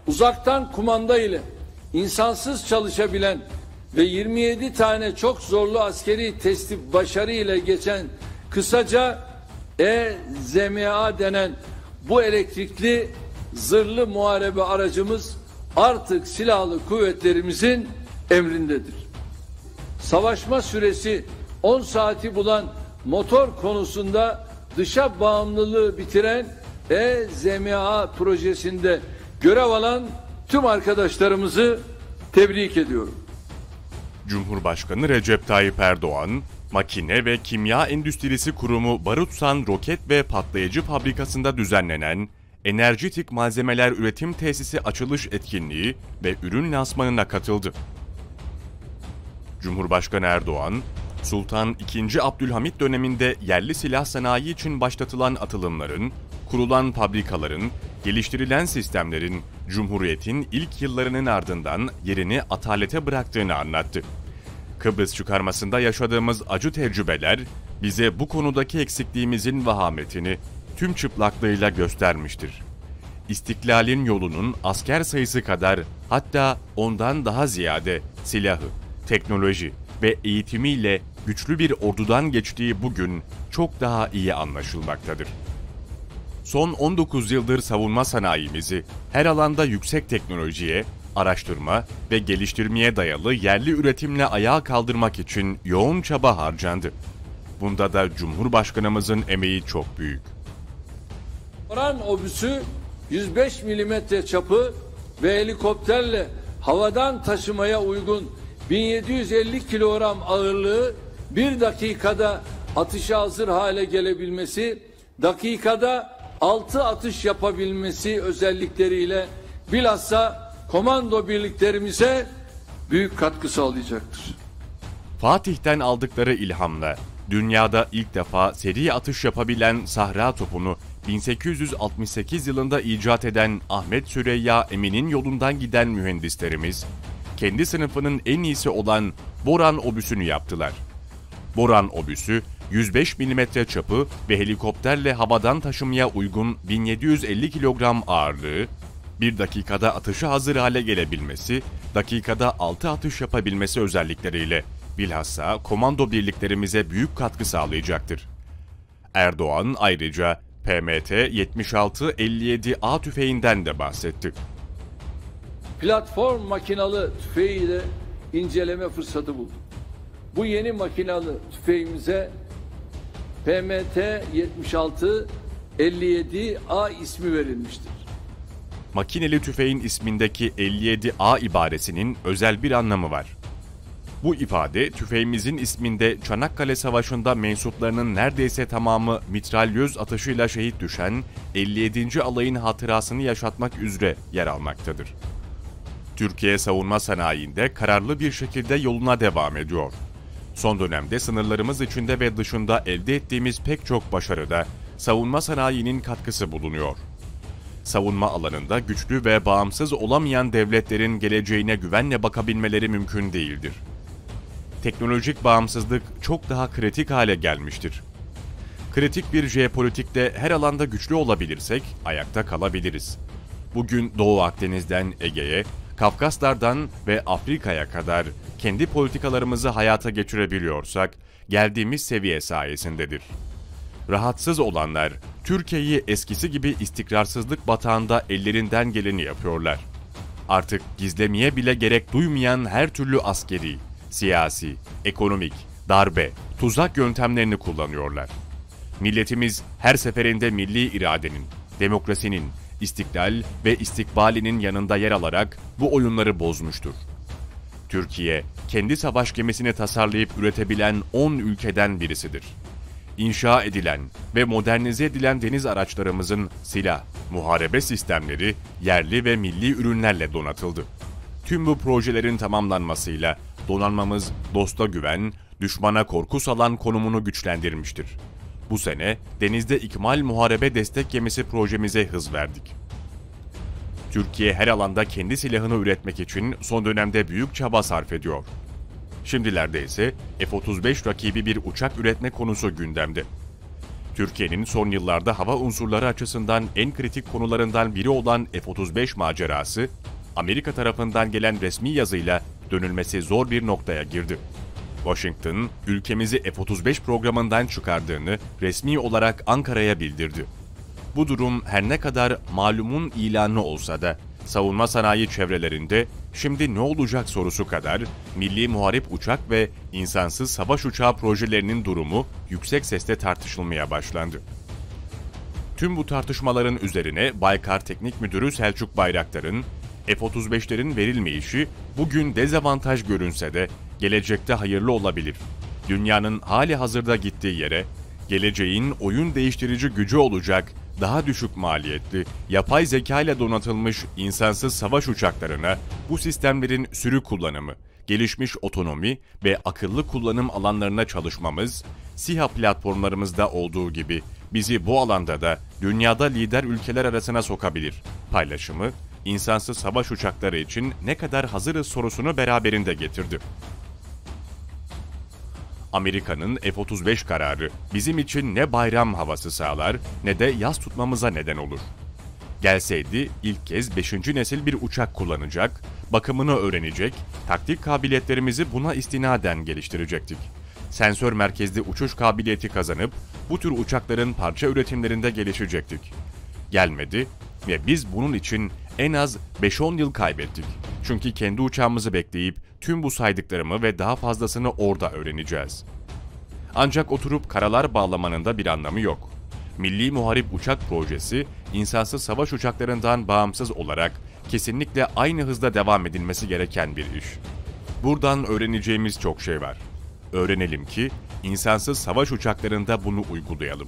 uzaktan kumanda ile insansız çalışabilen ve 27 tane çok zorlu askeri testi başarı ile geçen kısaca EZMA denen bu elektrikli zırhlı muharebe aracımız artık silahlı kuvvetlerimizin emrindedir. Savaşma süresi 10 saati bulan motor konusunda dışa bağımlılığı bitiren EZMA projesinde görev alan tüm arkadaşlarımızı tebrik ediyorum. Cumhurbaşkanı Recep Tayyip Erdoğan, Makine ve Kimya Endüstrisi Kurumu Barutsan Roket ve Patlayıcı Fabrikası'nda düzenlenen Enerjitik Malzemeler Üretim Tesisi açılış etkinliği ve ürün lansmanına katıldı. Cumhurbaşkanı Erdoğan, Sultan II. Abdülhamit döneminde yerli silah sanayi için başlatılan atılımların, kurulan fabrikaların, geliştirilen sistemlerin Cumhuriyet'in ilk yıllarının ardından yerini atalete bıraktığını anlattı. Kıbrıs çıkarmasında yaşadığımız acı tecrübeler bize bu konudaki eksikliğimizin vahametini tüm çıplaklığıyla göstermiştir. İstiklalin yolunun asker sayısı kadar, hatta ondan daha ziyade silahı, teknoloji ve eğitimiyle güçlü bir ordudan geçtiği bugün çok daha iyi anlaşılmaktadır. Son 19 yıldır savunma sanayimizi her alanda yüksek teknolojiye, araştırma ve geliştirmeye dayalı yerli üretimle ayağa kaldırmak için yoğun çaba harcandı. Bunda da Cumhurbaşkanımızın emeği çok büyük. Boran obüsü 105 milimetre çapı ve helikopterle havadan taşımaya uygun 1750 kilogram ağırlığı bir dakikada atışa hazır hale gelebilmesi, dakikada 6 atış yapabilmesi özellikleriyle bilhassa komando birliklerimize büyük katkı sağlayacaktır. Fatih'ten aldıkları ilhamla dünyada ilk defa seri atış yapabilen Sahra topunu 1868 yılında icat eden Ahmet Süreyya Emin'in yolundan giden mühendislerimiz, kendi sınıfının en iyisi olan Boran obüsünü yaptılar. Boran obüsü, 105 mm çapı ve helikopterle havadan taşımaya uygun 1750 kilogram ağırlığı, bir dakikada atışa hazır hale gelebilmesi, dakikada 6 atış yapabilmesi özellikleriyle bilhassa komando birliklerimize büyük katkı sağlayacaktır. Erdoğan ayrıca PMT-76-57A tüfeğinden de bahsetti. Platform makinalı tüfeğiyle inceleme fırsatı buldum. Bu yeni makinalı tüfeğimize PMT-76-57A ismi verilmiştir. Makineli tüfeğin ismindeki 57A ibaresinin özel bir anlamı var. Bu ifade tüfeğimizin isminde Çanakkale Savaşı'nda mensuplarının neredeyse tamamı mitralyöz atışıyla şehit düşen 57. Alayın hatırasını yaşatmak üzere yer almaktadır. Türkiye savunma sanayinde kararlı bir şekilde yoluna devam ediyor. Son dönemde sınırlarımız içinde ve dışında elde ettiğimiz pek çok başarıda savunma sanayinin katkısı bulunuyor. Savunma alanında güçlü ve bağımsız olamayan devletlerin geleceğine güvenle bakabilmeleri mümkün değildir. Teknolojik bağımsızlık çok daha kritik hale gelmiştir. Kritik bir jeopolitikte her alanda güçlü olabilirsek ayakta kalabiliriz. Bugün Doğu Akdeniz'den Ege'ye, Kafkaslardan ve Afrika'ya kadar kendi politikalarımızı hayata geçirebiliyorsak geldiğimiz seviye sayesindedir. Rahatsız olanlar Türkiye'yi eskisi gibi istikrarsızlık batağında ellerinden geleni yapıyorlar. Artık gizlemeye bile gerek duymayan her türlü askeri, siyasi, ekonomik, darbe, tuzak yöntemlerini kullanıyorlar. Milletimiz her seferinde milli iradenin, demokrasinin, istiklal ve istikbalinin yanında yer alarak bu oyunları bozmuştur. Türkiye, kendi savaş gemisini tasarlayıp üretebilen 10 ülkeden birisidir. İnşa edilen ve modernize edilen deniz araçlarımızın silah, muharebe sistemleri yerli ve milli ürünlerle donatıldı. Tüm bu projelerin tamamlanmasıyla donanmamız dosta güven, düşmana korku salan konumunu güçlendirmiştir. Bu sene denizde ikmal muharebe destek gemisi projemize hız verdik. Türkiye her alanda kendi silahını üretmek için son dönemde büyük çaba sarf ediyor. Şimdilerde ise F-35 rakibi bir uçak üretme konusu gündemde. Türkiye'nin son yıllarda hava unsurları açısından en kritik konularından biri olan F-35 macerası, Amerika tarafından gelen resmi yazıyla dönülmesi zor bir noktaya girdi. Washington, ülkemizi F-35 programından çıkardığını resmi olarak Ankara'ya bildirdi. Bu durum her ne kadar malumun ilanı olsa da, savunma sanayi çevrelerinde şimdi ne olacak sorusu kadar milli muharip uçak ve insansız savaş uçağı projelerinin durumu yüksek sesle tartışılmaya başlandı. Tüm bu tartışmaların üzerine Baykar Teknik Müdürü Selçuk Bayraktar'ın F-35'lerin verilmeyişi bugün dezavantaj görünse de gelecekte hayırlı olabilir. Dünyanın hali hazırda gittiği yere, geleceğin oyun değiştirici gücü olacak daha düşük maliyetli, yapay zeka ile donatılmış insansız savaş uçaklarına bu sistemlerin sürü kullanımı, gelişmiş otonomi ve akıllı kullanım alanlarına çalışmamız, SİHA platformlarımızda olduğu gibi bizi bu alanda da dünyada lider ülkeler arasına sokabilir. Paylaşımı, insansız savaş uçakları için ne kadar hazırız sorusunu beraberinde getirdi. Amerika'nın F-35 kararı bizim için ne bayram havası sağlar ne de yas tutmamıza neden olur. Gelseydi ilk kez 5. nesil bir uçak kullanacak, bakımını öğrenecek, taktik kabiliyetlerimizi buna istinaden geliştirecektik. Sensör merkezli uçuş kabiliyeti kazanıp bu tür uçakların parça üretimlerinde gelişecektik. Gelmedi ve biz bunun için en az 5-10 yıl kaybettik. Çünkü kendi uçağımızı bekleyip tüm bu saydıklarımı ve daha fazlasını orada öğreneceğiz. Ancak oturup karalar bağlamanın da bir anlamı yok. Milli Muharip Uçak Projesi, insansız savaş uçaklarından bağımsız olarak kesinlikle aynı hızda devam edilmesi gereken bir iş. Buradan öğreneceğimiz çok şey var. Öğrenelim ki insansız savaş uçaklarında bunu uygulayalım.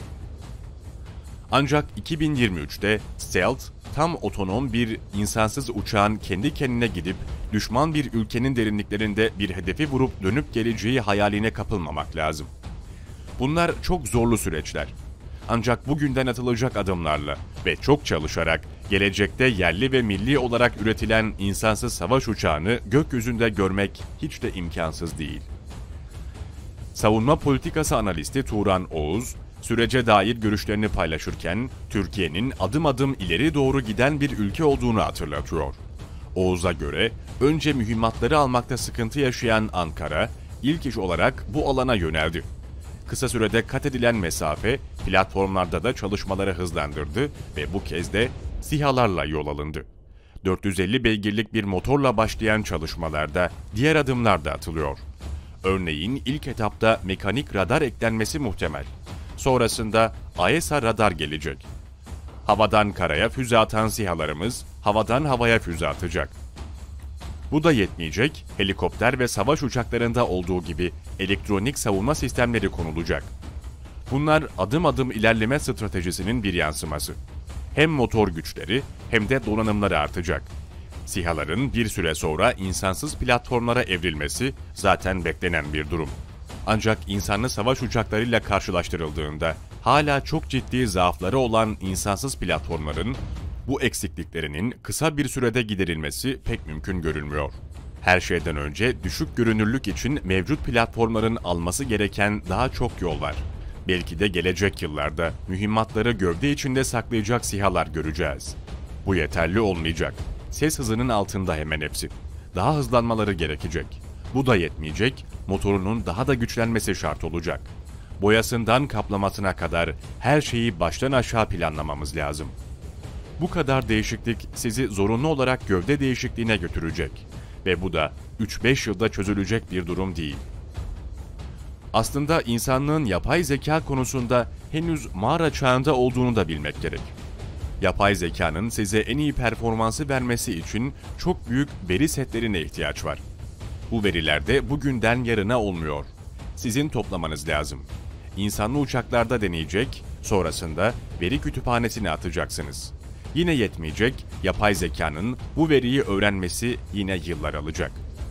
Ancak 2023'te Stealth, tam otonom bir insansız uçağın kendi kendine gidip düşman bir ülkenin derinliklerinde bir hedefi vurup dönüp geleceği hayaline kapılmamak lazım. Bunlar çok zorlu süreçler. Ancak bugünden atılacak adımlarla ve çok çalışarak gelecekte yerli ve milli olarak üretilen insansız savaş uçağını gökyüzünde görmek hiç de imkansız değil. Savunma politikası analisti Turan Oğuz, sürece dair görüşlerini paylaşırken Türkiye'nin adım adım ileri doğru giden bir ülke olduğunu hatırlatıyor. Oğuz'a göre önce mühimmatları almakta sıkıntı yaşayan Ankara ilk iş olarak bu alana yöneldi. Kısa sürede kat edilen mesafe platformlarda da çalışmaları hızlandırdı ve bu kez de SİHA'larla yol alındı. 450 beygirlik bir motorla başlayan çalışmalarda diğer adımlar da atılıyor. Örneğin ilk etapta mekanik radar eklenmesi muhtemel. Sonrasında AESA radar gelecek. Havadan karaya füze atan SİHA'larımız havadan havaya füze atacak. Bu da yetmeyecek, helikopter ve savaş uçaklarında olduğu gibi elektronik savunma sistemleri konulacak. Bunlar adım adım ilerleme stratejisinin bir yansıması. Hem motor güçleri hem de donanımları artacak. SİHA'ların bir süre sonra insansız platformlara evrilmesi zaten beklenen bir durum. Ancak insanlı savaş uçaklarıyla karşılaştırıldığında hala çok ciddi zaafları olan insansız platformların bu eksikliklerinin kısa bir sürede giderilmesi pek mümkün görülmüyor. Her şeyden önce düşük görünürlük için mevcut platformların alması gereken daha çok yol var. Belki de gelecek yıllarda mühimmatları gövde içinde saklayacak SİHA'lar göreceğiz. Bu yeterli olmayacak. Ses hızının altında hemen hepsi. Daha hızlanmaları gerekecek. Bu da yetmeyecek, motorunun daha da güçlenmesi şart olacak. Boyasından kaplamasına kadar her şeyi baştan aşağı planlamamız lazım. Bu kadar değişiklik sizi zorunlu olarak gövde değişikliğine götürecek ve bu da 3-5 yılda çözülecek bir durum değil. Aslında insanlığın yapay zeka konusunda henüz mağara çağında olduğunu da bilmek gerek. Yapay zekanın size en iyi performansı vermesi için çok büyük veri setlerine ihtiyaç var. Bu veriler de bugünden yarına olmuyor. Sizin toplamanız lazım. İnsanlı uçaklarda deneyecek, sonrasında veri kütüphanesine atacaksınız. Yine yetmeyecek, yapay zekanın bu veriyi öğrenmesi yine yıllar alacak.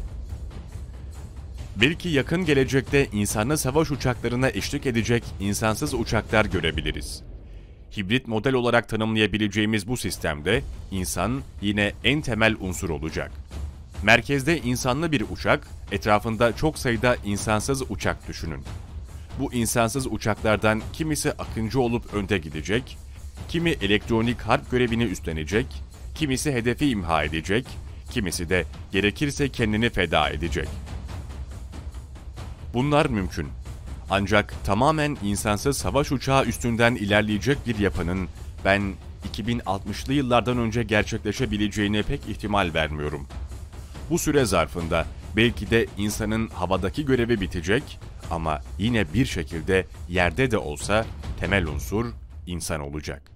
Belki yakın gelecekte insanlı savaş uçaklarına eşlik edecek insansız uçaklar görebiliriz. Hibrit model olarak tanımlayabileceğimiz bu sistemde insan yine en temel unsur olacak. Merkezde insanlı bir uçak, etrafında çok sayıda insansız uçak düşünün. Bu insansız uçaklardan kimisi akıncı olup önde gidecek, kimi elektronik harp görevini üstlenecek, kimisi hedefi imha edecek, kimisi de gerekirse kendini feda edecek. Bunlar mümkün. Ancak tamamen insansız savaş uçağı üstünden ilerleyecek bir yapının ben 2060'lı yıllardan önce gerçekleşebileceğine pek ihtimal vermiyorum. Bu süre zarfında belki de insanın havadaki görevi bitecek ama yine bir şekilde yerde de olsa temel unsur insan olacak.